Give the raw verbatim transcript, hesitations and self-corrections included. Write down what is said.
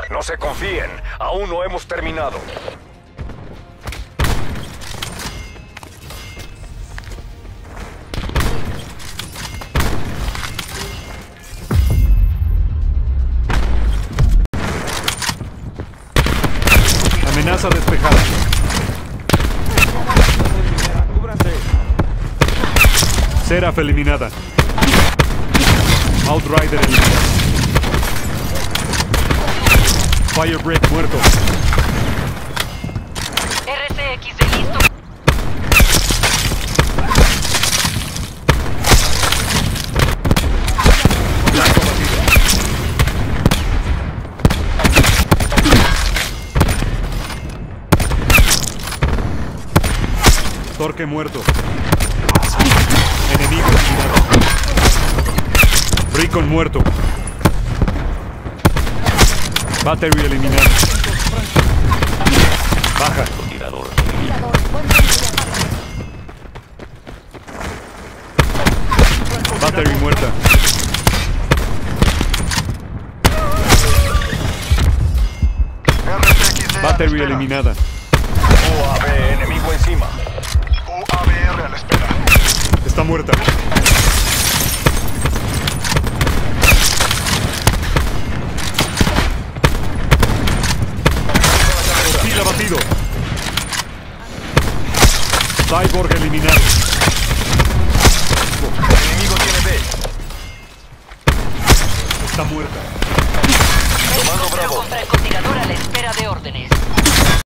No se confíen, aún no hemos terminado. Amenaza despejada. Seraph eliminada. Outrider eliminada. Firebreak muerto. R C X de listo. Blanco batido. Torque muerto. Enemigo eliminado. Recon muerto. Battery eliminado. Baja. Tirador. Battery muerta. Battery eliminada. U A V enemigo encima. U A V R a la espera. Está muerta. Hostil abatido. Cyborg eliminado. El enemigo tiene B. Está muerta. Comando Helicóptero Bravo. con francotirador a la espera de órdenes.